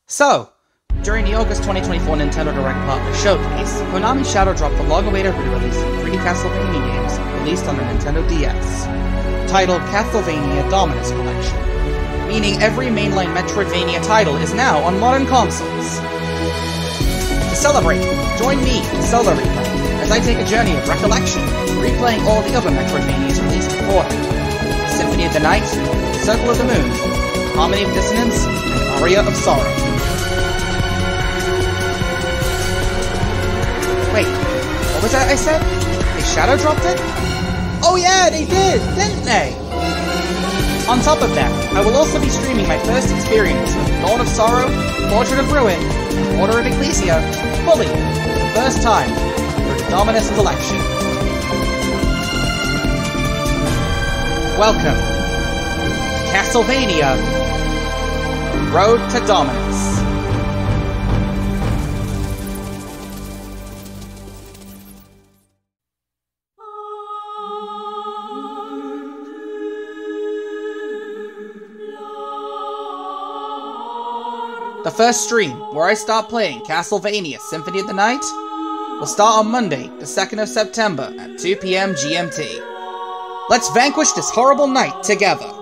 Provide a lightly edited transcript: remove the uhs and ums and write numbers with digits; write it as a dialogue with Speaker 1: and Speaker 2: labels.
Speaker 1: So, during the August 2024 Nintendo Direct Partner Showcase, Konami shadow dropped the long-awaited re-release of 3 Castlevania games released on the Nintendo DS, titled Castlevania Dominus Collection, meaning every mainline Metroidvania title is now on modern consoles. To celebrate, join me, Solar Reaper, as I take a journey of recollection, replaying all the other Metroidvanias released beforehand: Symphony of the Night, Circle of the Moon, Harmony of Dissonance, and Aria of Sorrow. Wait, what was that I said? They shadow dropped it? Oh yeah, they did, didn't they? On top of that, I will also be streaming my first experience of Dawn of Sorrow, Portrait of Ruin, and Order of Ecclesia, fully, for the first time, through the Dominus Collection. Welcome to Castlevania Road to Dominus. The first stream, where I start playing Castlevania Symphony of the Night, will start on Monday, the 2nd of September at 2 PM GMT. Let's vanquish this horrible night together!